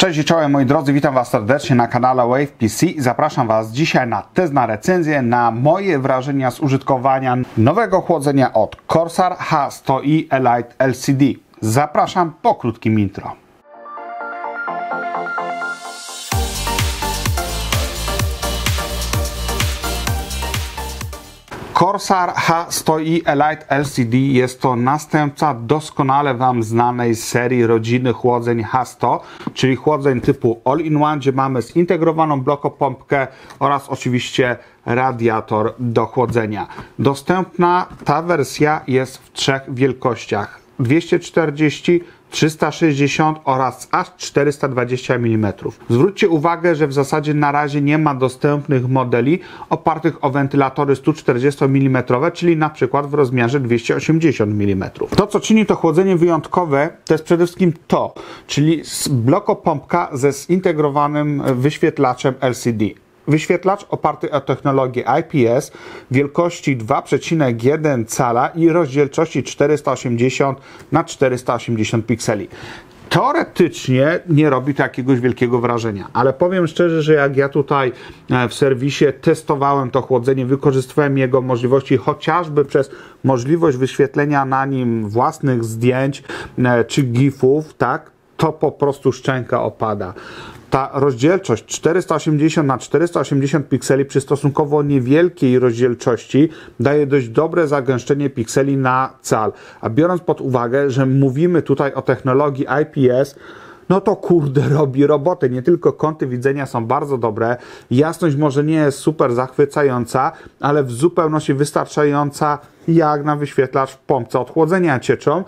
Cześć i czołem moi drodzy, witam Was serdecznie na kanale Wave PC i zapraszam Was dzisiaj na test, na recenzję, na moje wrażenia z użytkowania nowego chłodzenia od Corsair H100i Elite LCD. Zapraszam po krótkim intro. Corsair H100i Elite LCD jest to następca doskonale Wam znanej serii rodziny chłodzeń H100, czyli chłodzeń typu All-in-One, gdzie mamy zintegrowaną blokopompkę oraz oczywiście radiator do chłodzenia. Dostępna ta wersja jest w trzech wielkościach: 240, 360 oraz aż 420 mm. Zwróćcie uwagę, że w zasadzie na razie nie ma dostępnych modeli opartych o wentylatory 140 mm, czyli na przykład w rozmiarze 280 mm. To, co czyni to chłodzenie wyjątkowe, to jest przede wszystkim to, czyli blokopompka ze zintegrowanym wyświetlaczem LCD. Wyświetlacz oparty o technologię IPS wielkości 2,1 cala i rozdzielczości 480 na 480 pikseli. Teoretycznie nie robi to jakiegoś wielkiego wrażenia, ale powiem szczerze, że jak ja tutaj w serwisie testowałem to chłodzenie, wykorzystywałem jego możliwości chociażby przez możliwość wyświetlenia na nim własnych zdjęć czy gifów, tak, to po prostu szczęka opada. Ta rozdzielczość 480 na 480 pikseli przy stosunkowo niewielkiej rozdzielczości daje dość dobre zagęszczenie pikseli na cal. A biorąc pod uwagę, że mówimy tutaj o technologii IPS, no to kurde robi robotę. Nie tylko kąty widzenia są bardzo dobre, jasność może nie jest super zachwycająca, ale w zupełności wystarczająca jak na wyświetlacz w pompce od chłodzenia cieczą.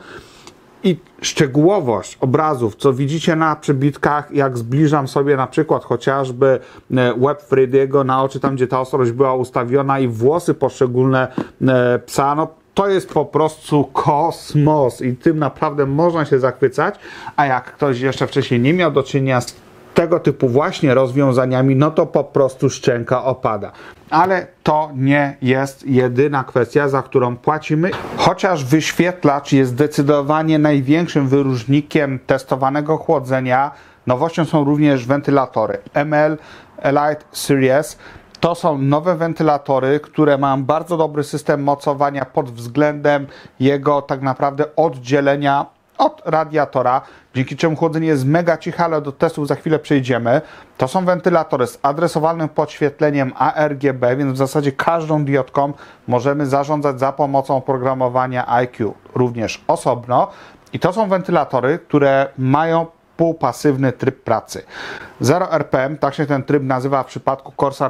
I szczegółowość obrazów, co widzicie na przebitkach, jak zbliżam sobie na przykład chociażby łeb Freddy'ego na oczy, tam gdzie ta ostrość była ustawiona, i włosy poszczególne psa, no to jest po prostu kosmos i tym naprawdę można się zachwycać. A jak ktoś jeszcze wcześniej nie miał do czynienia z tego typu właśnie rozwiązaniami, no to po prostu szczęka opada. Ale to nie jest jedyna kwestia, za którą płacimy. Chociaż wyświetlacz jest zdecydowanie największym wyróżnikiem testowanego chłodzenia, nowością są również wentylatory ML Elite Series. To są nowe wentylatory, które mają bardzo dobry system mocowania pod względem jego tak naprawdę oddzielenia od radiatora, dzięki czemu chłodzenie jest mega ciche, ale do testów za chwilę przejdziemy. To są wentylatory z adresowanym podświetleniem ARGB, więc w zasadzie każdą diodką możemy zarządzać za pomocą oprogramowania IQ, również osobno. I to są wentylatory, które mają półpasywny tryb pracy. 0 RPM, tak się ten tryb nazywa w przypadku Corsair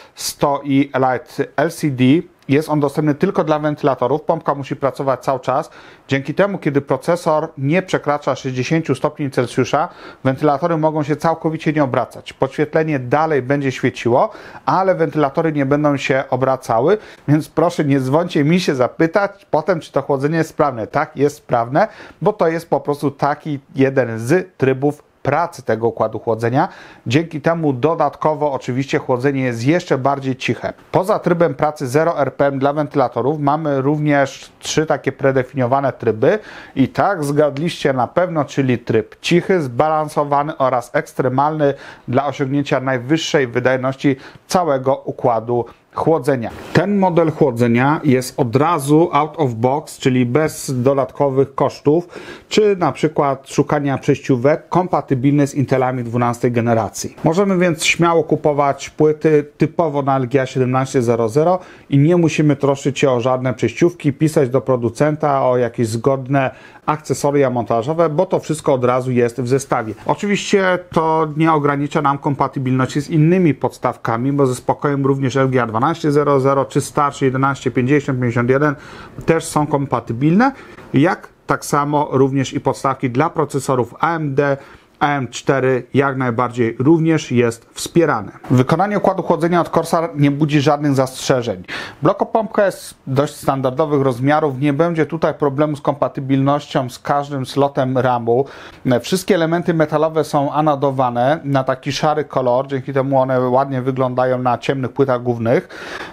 H100i Elite LCD. Jest on dostępny tylko dla wentylatorów. Pompka musi pracować cały czas. Dzięki temu, kiedy procesor nie przekracza 60 stopni Celsjusza, wentylatory mogą się całkowicie nie obracać. Podświetlenie dalej będzie świeciło, ale wentylatory nie będą się obracały, więc proszę nie dzwońcie mi się zapytać potem, czy to chłodzenie jest sprawne. Tak, jest sprawne, bo to jest po prostu taki jeden z trybów pracy tego układu chłodzenia. Dzięki temu dodatkowo oczywiście chłodzenie jest jeszcze bardziej ciche. Poza trybem pracy 0 RPM dla wentylatorów mamy również 3 takie predefiniowane tryby i tak zgadliście na pewno, czyli tryb cichy, zbalansowany oraz ekstremalny dla osiągnięcia najwyższej wydajności całego układu chłodzenia. Ten model chłodzenia jest od razu out of box, czyli bez dodatkowych kosztów, czy na przykład szukania przejściówek, kompatybilny z Intelami 12 generacji. Możemy więc śmiało kupować płyty typowo na LGA 1700 i nie musimy troszczyć się o żadne przejściówki, pisać do producenta o jakieś zgodne akcesoria montażowe, bo to wszystko od razu jest w zestawie. Oczywiście to nie ogranicza nam kompatybilności z innymi podstawkami, bo ze spokojem również LGA 1200 czy starsze 1150, 51 też są kompatybilne, jak tak samo również i podstawki dla procesorów AMD, AM4 jak najbardziej również jest wspierane. Wykonanie układu chłodzenia od Corsair nie budzi żadnych zastrzeżeń. Blokopompka jest dość standardowych rozmiarów, nie będzie tutaj problemu z kompatybilnością z każdym slotem RAM-u. Wszystkie elementy metalowe są anodowane na taki szary kolor, dzięki temu one ładnie wyglądają na ciemnych płytach głównych.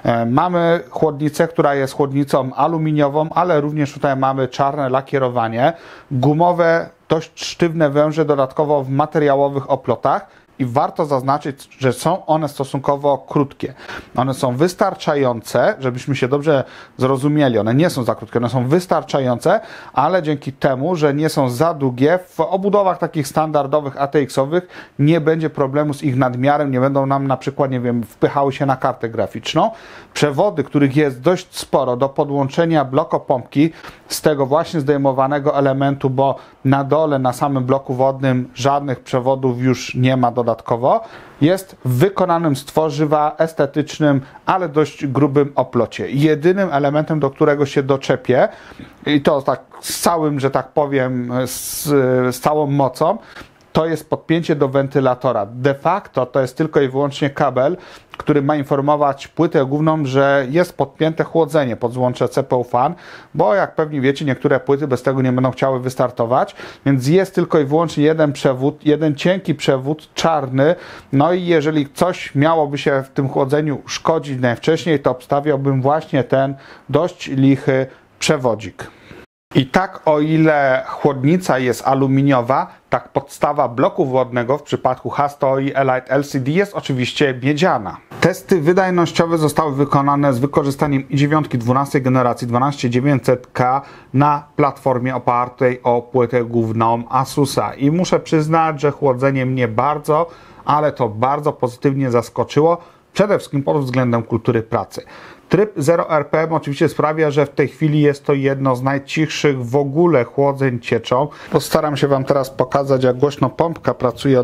Mamy chłodnicę, która jest chłodnicą aluminiową, ale również tutaj mamy czarne lakierowanie. Gumowe dość sztywne węże dodatkowo w materiałowych oplotach i warto zaznaczyć, że są one stosunkowo krótkie. One są wystarczające, żebyśmy się dobrze zrozumieli. One nie są za krótkie, one są wystarczające, ale dzięki temu, że nie są za długie, w obudowach takich standardowych ATX-owych nie będzie problemu z ich nadmiarem, nie będą nam na przykład, nie wiem, wpychały się na kartę graficzną. Przewody, których jest dość sporo do podłączenia blokopompki z tego właśnie zdejmowanego elementu, bo na dole, na samym bloku wodnym żadnych przewodów już nie ma dodatkowo, jest wykonanym z tworzywa estetycznym, ale dość grubym oplocie. Jedynym elementem, do którego się doczepię, i to tak z całym, że tak powiem, z całą mocą, to jest podpięcie do wentylatora. De facto to jest tylko i wyłącznie kabel, który ma informować płytę główną, że jest podpięte chłodzenie pod złącze CPU fan, bo jak pewnie wiecie, niektóre płyty bez tego nie będą chciały wystartować, więc jest tylko i wyłącznie jeden przewód, jeden cienki przewód czarny, no i jeżeli coś miałoby się w tym chłodzeniu szkodzić najwcześniej, to obstawiałbym właśnie ten dość lichy przewodzik. I tak, o ile chłodnica jest aluminiowa, tak podstawa bloku wodnego w przypadku H100 i Elite LCD jest oczywiście miedziana. Testy wydajnościowe zostały wykonane z wykorzystaniem i9 12 generacji 12900K na platformie opartej o płytę główną Asusa. I muszę przyznać, że chłodzenie mnie bardzo, ale to bardzo pozytywnie zaskoczyło, przede wszystkim pod względem kultury pracy. Tryb 0 RPM oczywiście sprawia, że w tej chwili jest to jedno z najcichszych w ogóle chłodzeń cieczą. Postaram się Wam teraz pokazać, jak głośno pompka pracuje.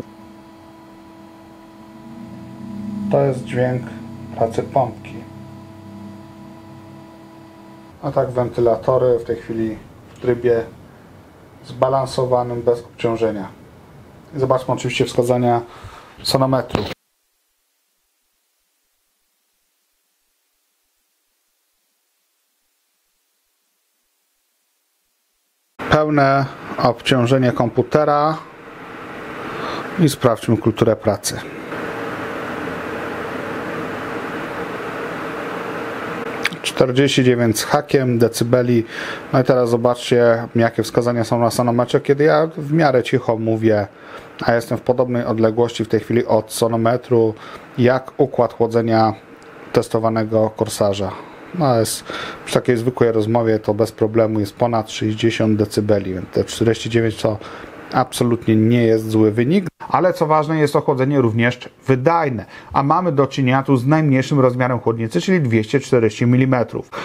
To jest dźwięk pracy pompki. A tak wentylatory w tej chwili w trybie zbalansowanym, bez obciążenia. Zobaczmy oczywiście wskazania sonometru. Pełne obciążenie komputera i sprawdźmy kulturę pracy. ...49 z hakiem decybeli. No i teraz zobaczcie, jakie wskazania są na sonometrze, kiedy ja w miarę cicho mówię, a jestem w podobnej odległości w tej chwili od sonometru, jak układ chłodzenia testowanego Corsarza. No jest, przy takiej zwykłej rozmowie to bez problemu jest ponad 60 dB, więc te 49 to absolutnie nie jest zły wynik, ale co ważne, jest to chłodzenie również wydajne, a mamy do czynienia tu z najmniejszym rozmiarem chłodnicy, czyli 240 mm.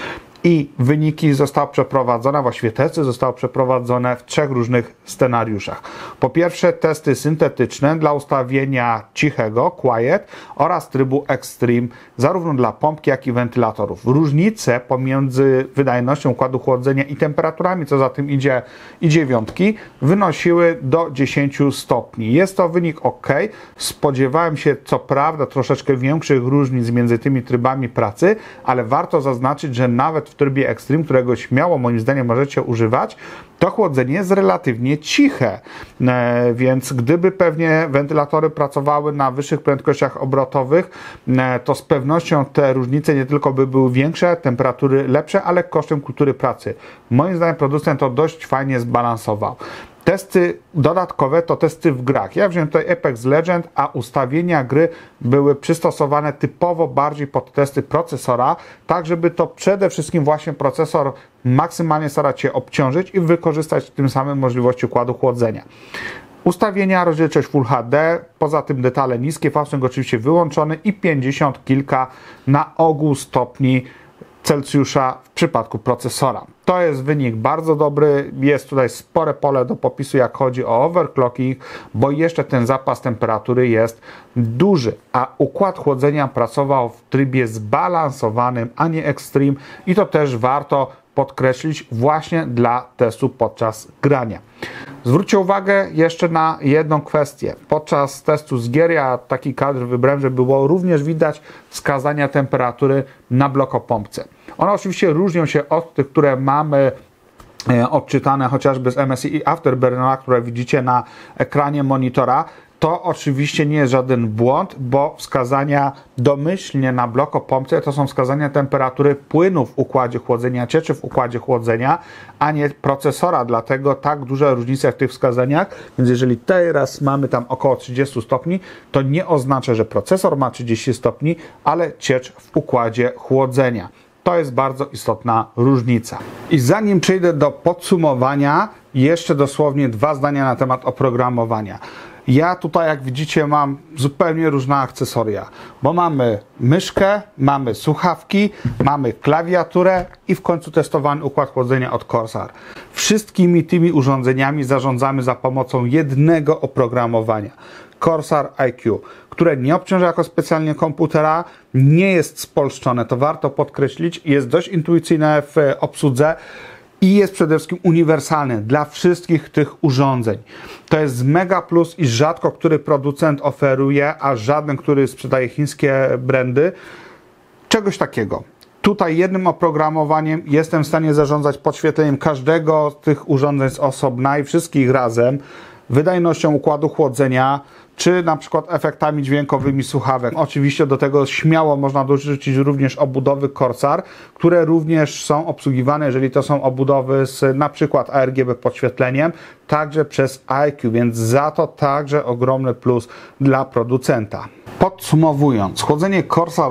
I wyniki zostały przeprowadzone, właściwie testy zostały przeprowadzone w 3 różnych scenariuszach. Po pierwsze, testy syntetyczne dla ustawienia cichego, quiet, oraz trybu extreme, zarówno dla pompki, jak i wentylatorów. Różnice pomiędzy wydajnością układu chłodzenia i temperaturami, co za tym idzie, i dziewiątki, wynosiły do 10 stopni. Jest to wynik ok. Spodziewałem się, co prawda, troszeczkę większych różnic między tymi trybami pracy, ale warto zaznaczyć, że nawet w trybie Extreme, którego śmiało moim zdaniem możecie używać, to chłodzenie jest relatywnie ciche, więc gdyby pewnie wentylatory pracowały na wyższych prędkościach obrotowych, to z pewnością te różnice nie tylko by były większe, temperatury lepsze, ale kosztem kultury pracy. Moim zdaniem producent to dość fajnie zbalansował. Testy dodatkowe to testy w grach. Ja wziąłem tutaj Apex Legends, a ustawienia gry były przystosowane typowo bardziej pod testy procesora, tak żeby to przede wszystkim właśnie procesor maksymalnie starać się obciążyć i wykorzystać tym samym możliwości układu chłodzenia. Ustawienia, rozdzielczość Full HD, poza tym detale niskie, fałszyk oczywiście wyłączony i 50 kilka na ogół stopni Celsjusza w przypadku procesora. To jest wynik bardzo dobry, jest tutaj spore pole do popisu, jak chodzi o overclocking, bo jeszcze ten zapas temperatury jest duży, a układ chłodzenia pracował w trybie zbalansowanym, a nie extreme, i to też warto podkreślić właśnie dla testu podczas grania. Zwróćcie uwagę jeszcze na jedną kwestię. Podczas testu z gier, ja taki kadr wybrałem, żeby było również widać wskazania temperatury na blokopompce. One oczywiście różnią się od tych, które mamy odczytane chociażby z MSI i Afterburnera, które widzicie na ekranie monitora. To oczywiście nie jest żaden błąd, bo wskazania domyślnie na blokopompce to są wskazania temperatury płynu w układzie chłodzenia, cieczy w układzie chłodzenia, a nie procesora, dlatego tak duża różnica w tych wskazaniach, więc jeżeli teraz mamy tam około 30 stopni, to nie oznacza, że procesor ma 30 stopni, ale ciecz w układzie chłodzenia. To jest bardzo istotna różnica. I zanim przejdę do podsumowania, jeszcze dosłownie 2 zdania na temat oprogramowania. Ja tutaj, jak widzicie, mam zupełnie różne akcesoria, bo mamy myszkę, mamy słuchawki, mamy klawiaturę i w końcu testowany układ chłodzenia od Corsair. Wszystkimi tymi urządzeniami zarządzamy za pomocą jednego oprogramowania. Corsair IQ, które nie obciąża jako specjalnie komputera, nie jest spolszczone, to warto podkreślić, jest dość intuicyjne w obsłudze i jest przede wszystkim uniwersalny dla wszystkich tych urządzeń. To jest mega plus i rzadko który producent oferuje, a żaden, który sprzedaje chińskie brandy, czegoś takiego. Tutaj jednym oprogramowaniem jestem w stanie zarządzać podświetleniem każdego z tych urządzeń z osobna i wszystkich razem, wydajnością układu chłodzenia, czy na przykład efektami dźwiękowymi słuchawek. Oczywiście do tego śmiało można dorzucić również obudowy Corsair, które również są obsługiwane, jeżeli to są obudowy z na przykład ARGB podświetleniem, także przez IQ, więc za to także ogromny plus dla producenta. Podsumowując, chłodzenie Corsair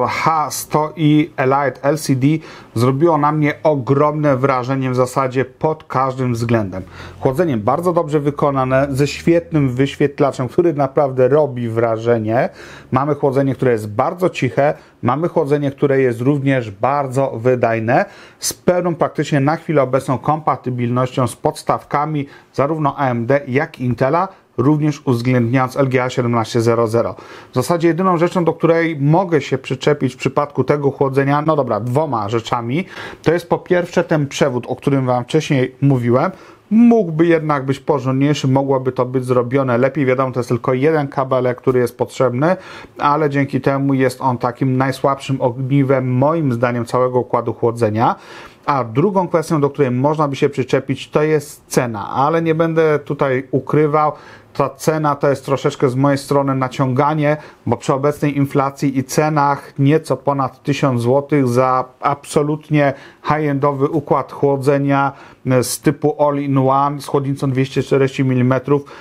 H100i Elite LCD zrobiło na mnie ogromne wrażenie w zasadzie pod każdym względem. Chłodzenie bardzo dobrze wykonane, ze świetnym wyświetlaczem, który naprawdę robi wrażenie. Mamy chłodzenie, które jest bardzo ciche, mamy chłodzenie, które jest również bardzo wydajne, z pełną praktycznie na chwilę obecną kompatybilnością z podstawkami zarówno AMD, jak i Intela, również uwzględniając LGA 1700. W zasadzie jedyną rzeczą, do której mogę się przyczepić w przypadku tego chłodzenia, no dobra, 2 rzeczami, to jest po pierwsze ten przewód, o którym Wam wcześniej mówiłem. Mógłby jednak być porządniejszy, mogłoby to być zrobione lepiej. Wiadomo, to jest tylko jeden kabelek, który jest potrzebny, ale dzięki temu jest on takim najsłabszym ogniwem, moim zdaniem, całego układu chłodzenia. A drugą kwestią, do której można by się przyczepić, to jest cena, ale nie będę tutaj ukrywał, ta cena to jest troszeczkę z mojej strony naciąganie, bo przy obecnej inflacji i cenach nieco ponad 1000 zł za absolutnie high-endowy układ chłodzenia z typu all-in-one z chłodnicą 240 mm,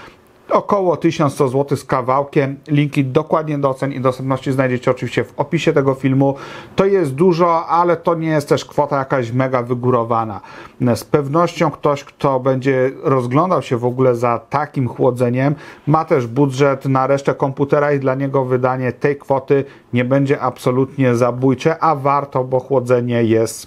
około 1100 zł z kawałkiem. Linki dokładnie do cen i dostępności znajdziecie oczywiście w opisie tego filmu. To jest dużo, ale to nie jest też kwota jakaś mega wygórowana. Z pewnością ktoś, kto będzie rozglądał się w ogóle za takim chłodzeniem, ma też budżet na resztę komputera i dla niego wydanie tej kwoty nie będzie absolutnie zabójcze, a warto, bo chłodzenie jest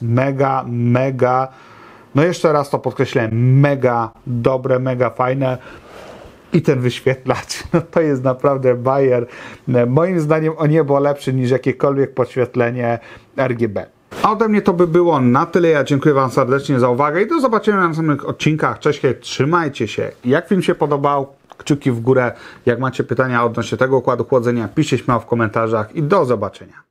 mega, no jeszcze raz to podkreślę, mega dobre, mega fajne. I ten wyświetlacz, no to jest naprawdę bajer. Moim zdaniem o niebo lepszy niż jakiekolwiek podświetlenie RGB. A ode mnie to by było na tyle. Ja dziękuję Wam serdecznie za uwagę i do zobaczenia na następnych odcinkach. Cześć, hej, trzymajcie się. Jak film się podobał, kciuki w górę. Jak macie pytania odnośnie tego układu chłodzenia, piszcie śmiało w komentarzach i do zobaczenia.